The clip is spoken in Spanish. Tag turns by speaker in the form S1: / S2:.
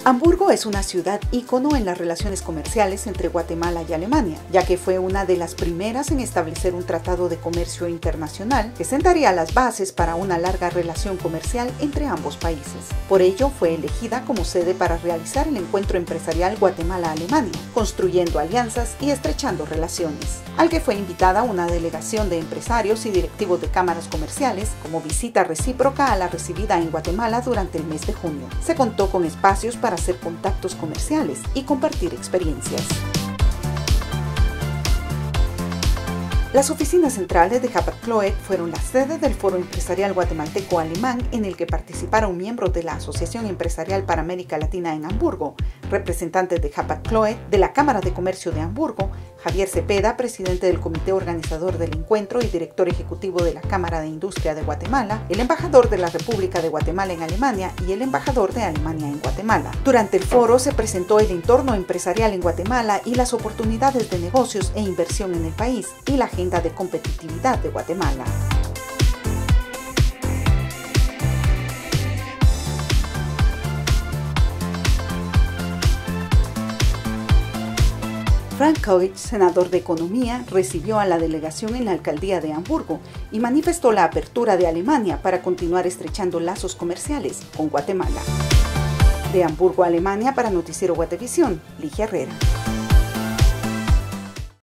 S1: Hamburgo es una ciudad ícono en las relaciones comerciales entre Guatemala y Alemania, ya que fue una de las primeras en establecer un tratado de comercio internacional que sentaría las bases para una larga relación comercial entre ambos países. Por ello, fue elegida como sede para realizar el encuentro empresarial Guatemala-Alemania, construyendo alianzas y estrechando relaciones, al que fue invitada una delegación de empresarios y directivos de cámaras comerciales como visita recíproca a la recibida en Guatemala durante el mes de junio. Se contó con espacios para hacer contactos comerciales y compartir experiencias. Las oficinas centrales de Hapag-Lloyd fueron la sede del Foro Empresarial Guatemalteco-Alemán, en el que participaron miembros de la Asociación Empresarial para América Latina en Hamburgo, representantes de Hapag-Lloyd, de la Cámara de Comercio de Hamburgo, Javier Cepeda, presidente del comité organizador del encuentro y director ejecutivo de la Cámara de Industria de Guatemala, el embajador de la República de Guatemala en Alemania y el embajador de Alemania en Guatemala. Durante el foro se presentó el entorno empresarial en Guatemala y las oportunidades de negocios e inversión en el país y la agenda de competitividad de Guatemala. Frank Kovic, senador de Economía, recibió a la delegación en la alcaldía de Hamburgo y manifestó la apertura de Alemania para continuar estrechando lazos comerciales con Guatemala. De Hamburgo, Alemania, para Noticiero Guatevisión, Ligia Herrera.